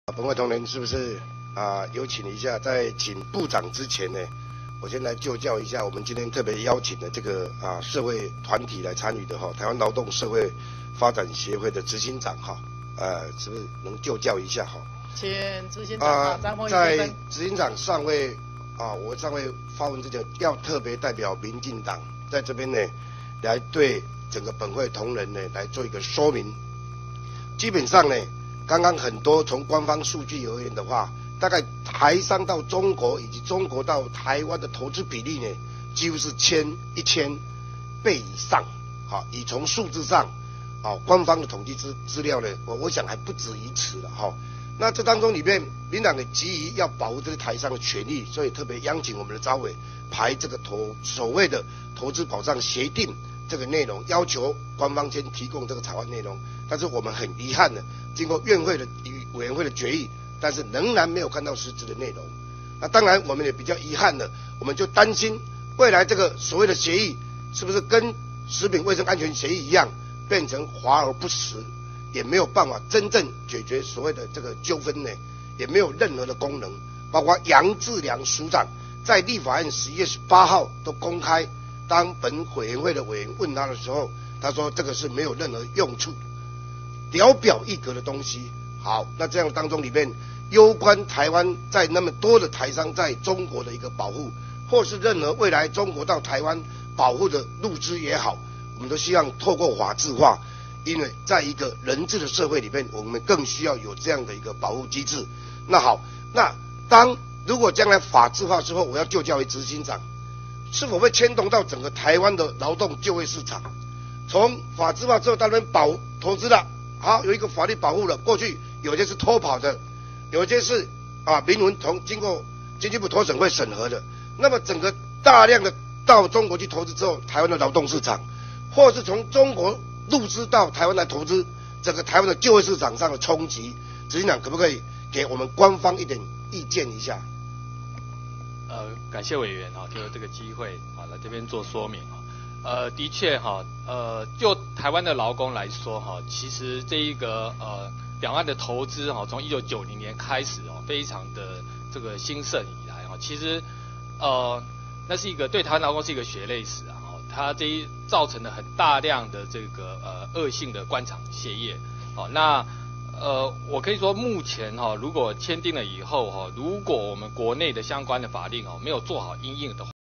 本会同仁是不是有请一下？在请部长之前呢，我先来就教一下我们今天特别邀请的这个社会团体来参与的台湾劳动社会发展协会的执行长是不是能就教一下请执行长张丰毅先生。 在执行长尚未我尚未发问之前，要特别代表民进党在这边呢，来对整个本会同仁呢来做一个说明。基本上呢，刚刚很多从官方数据而言的话，大概台商到中国以及中国到台湾的投资比例呢，几乎是1000倍以上。以从数字上，官方的统计资料呢，我想还不止于此了那这当中里面，民党也急于要保护这些台商的权益，所以特别央请我们的召委排这个所谓的投资保障协定这个内容，要求官方先提供这个草案内容。但是我们很遗憾的，经过院会的与委员会的决议，但是仍然没有看到实质的内容。那当然我们也比较遗憾的，我们就担心未来这个所谓的协议是不是跟食品卫生安全协议一样，变成华而不实，也没有办法真正解决所谓的这个纠纷呢，也没有任何的功能。包括杨志良署长在立法院11月18号都公开，当本委员会的委员问他的时候，他说这个是没有任何用处，聊表一格的东西。好，那这样当中里面攸关台湾在那么多的台商在中国的一个保护，或是任何未来中国到台湾保护的入资也好，我们都希望透过法制化，因为在一个人治的社会里面，我们更需要有这样的一个保护机制。那好，那如果将来法制化之后，我要就教为执行长，是否会牵动到整个台湾的劳动就业市场？从法制化之后，到那边投资了，好，有一个法律保护了。过去有些是偷跑的，有些是明文经过经济部投审会审核的。那么整个大量的到中国去投资之后，台湾的劳动市场，或是从中国入资到台湾来投资，整个台湾的就业市场上的冲击，执行长可不可以给我们官方一点意见一下？ 感谢委员就这个机会来这边做说明的确就台湾的劳工来说其实这一个两岸的投资从1990年开始非常的这个兴盛以来其实那是一个对台湾劳工是一个血泪史它造成了很大量的这个恶性的官场歇业那我可以说目前如果签订了以后如果我们国内的相关的法令没有做好因应的话。